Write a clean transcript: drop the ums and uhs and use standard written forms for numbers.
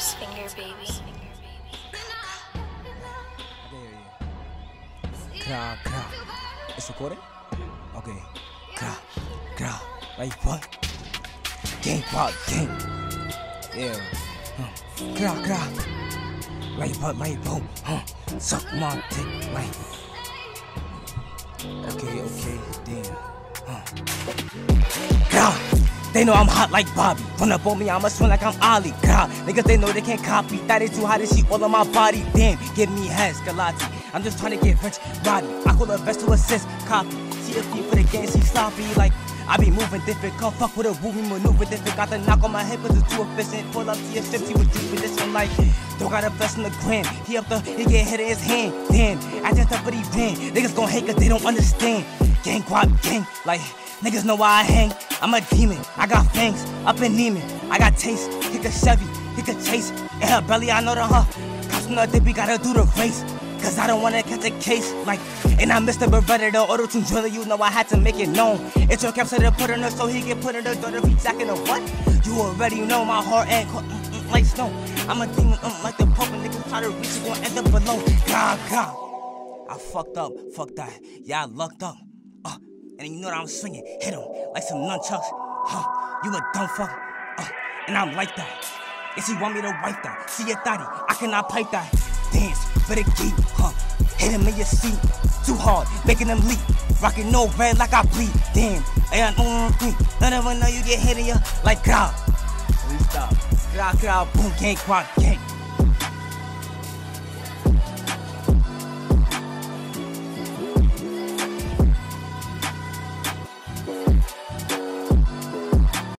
Kosfinger, baby. Gra, gra. It's recording? Okay. Gra, gra. Like what? Gang pop, gang. Yeah. Gra, gra. Like what? Like boom. Suck my dick. Like. Okay. Damn. Gra. They know I'm hot like Bobby. Run up on me, I'ma swing like I'm Ali. God, niggas, they know they can't copy. That is too hot to see all of my body. Damn, give me head, Scalati. I'm just trying to get rich, Roddy. I call the best to assist, copy. See a few for the game, see sloppy. Like, I be moving different. Come fuck with a woo, we maneuver different. Got the knock on my head, but it's too efficient. Pull up to your shift, he was deep with this one. Like, don't got a vest in the gram. He get hit in his hand. Damn, I just up what he ran. Niggas gon' hate cause they don't understand. Gang, guap, gang, like. Niggas know why I hang, I'm a demon, I got fangs, up in Neiman, I got taste, he could Chevy, he could chase, in her belly I know the cops from the dip, we gotta do the race, cause I don't wanna catch a case, like, and I Mr. Beretta, the auto-tune driller, you know I had to make it known, it's your capsule to put in her so he get put in the door if he jacking the what, you already know my heart ain't like snow, I'm a demon, like the Pope, and niggas try to reach, you gon' end up below, God, I fucked up, fuck that, yeah I lucked up. And you know that I'm swinging, hit him like some nunchucks. You a dumb fuck, and I'm like that. And she want me to wipe that. See your thotty, I cannot pipe that. Dance for the geek, hit him in your seat. Too hard, making them leap. Rocking no red like I bleed. Damn, and none of them know you get hit in ya like grab. Freestyle, grab, boom, gang, quad, gang.